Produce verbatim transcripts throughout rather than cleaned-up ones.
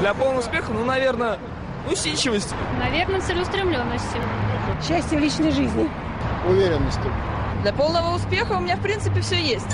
Для полного успеха, ну, наверное, усидчивость. Наверное, целеустремленностью. Счастье в личной жизни. Уверенностью. Для полного успеха у меня, в принципе, все есть.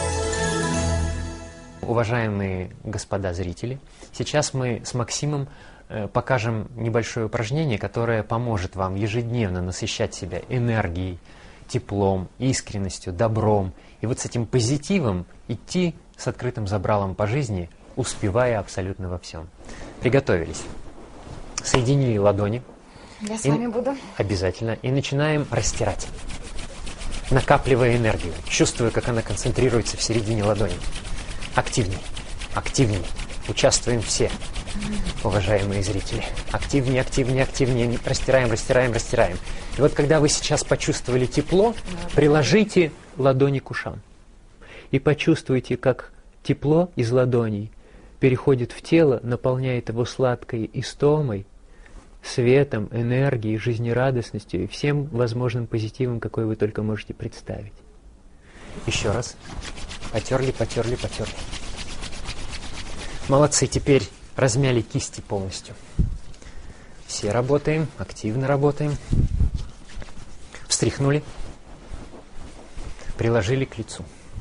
Уважаемые господа зрители, сейчас мы с Максимом покажем небольшое упражнение, которое поможет вам ежедневно насыщать себя энергией, теплом, искренностью, добром. И вот с этим позитивом идти с открытым забралом по жизни, успевая абсолютно во всем. Приготовились. Соединили ладони. Я с вами буду. Обязательно. И начинаем растирать, накапливая энергию, чувствуя, как она концентрируется в середине ладони. Активней, активней. Участвуем все, уважаемые зрители. Активнее, активнее, активнее. Растираем, растираем, растираем. И вот когда вы сейчас почувствовали тепло, приложите ладони к ушам. И почувствуйте, как тепло из ладоней переходит в тело, наполняет его сладкой истомой, светом, энергией, жизнерадостностью и всем возможным позитивом, какой вы только можете представить. Еще раз. Потерли, потерли, потерли. Молодцы, теперь размяли кисти полностью. Все работаем, активно работаем. Встряхнули. Приложили к лицу.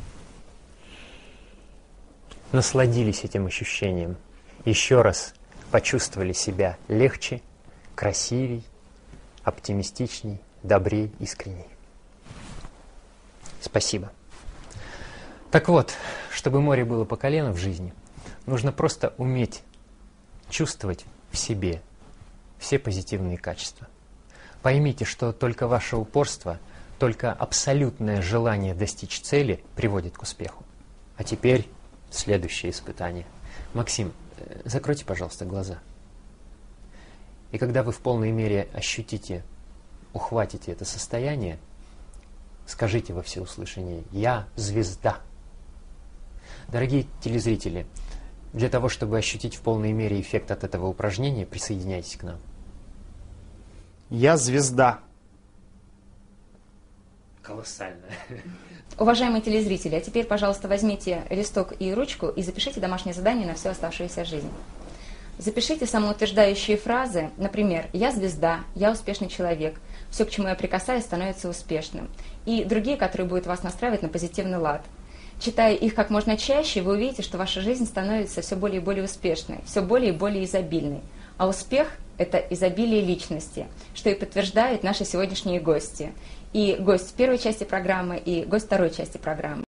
Насладились этим ощущением. Еще раз почувствовали себя легче, красивей, оптимистичней, добрей, искренней. Спасибо. Так вот, чтобы море было по колено в жизни, нужно просто уметь чувствовать в себе все позитивные качества. Поймите, что только ваше упорство, только абсолютное желание достичь цели приводит к успеху. А теперь следующее испытание. Максим, закройте, пожалуйста, глаза. И когда вы в полной мере ощутите, ухватите это состояние, скажите во всеуслышание: «Я звезда». Дорогие телезрители, для того, чтобы ощутить в полной мере эффект от этого упражнения, присоединяйтесь к нам. Я звезда. Колоссально. Уважаемые телезрители, а теперь, пожалуйста, возьмите листок и ручку и запишите домашнее задание на всю оставшуюся жизнь. Запишите самоутверждающие фразы, например, «Я звезда», «Я успешный человек», «Все, к чему я прикасаюсь, становится успешным». И другие, которые будут вас настраивать на позитивный лад. Читая их как можно чаще, вы увидите, что ваша жизнь становится все более и более успешной, все более и более изобильной. А успех – это изобилие личности, что и подтверждают наши сегодняшние гости. И гость первой части программы, и гость второй части программы.